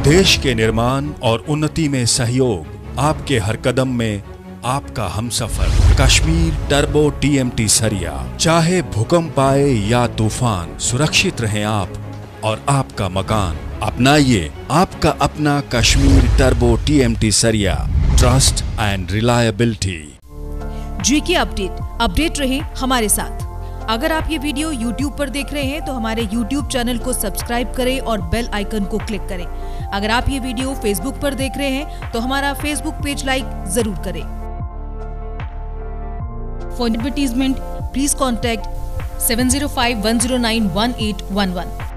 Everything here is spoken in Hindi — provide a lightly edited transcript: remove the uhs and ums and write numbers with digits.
देश के निर्माण और उन्नति में सहयोग, आपके हर कदम में आपका हमसफर। कश्मीर टर्बो TMT सरिया। चाहे भूकंप आए या तूफान, सुरक्षित रहें आप और आपका मकान। अपनाइए आपका अपना कश्मीर टर्बो TMT सरिया। Trust and reliability. GK update रहे हमारे साथ। अगर आप ये वीडियो YouTube पर देख रहे हैं तो हमारे YouTube चैनल को सब्सक्राइब करें और बेल आइकन को क्लिक करें। अगर आप ये वीडियो Facebook पर देख रहे हैं तो हमारा Facebook पेज लाइक जरूर करें। For advertisement, please contact 705-109-1811.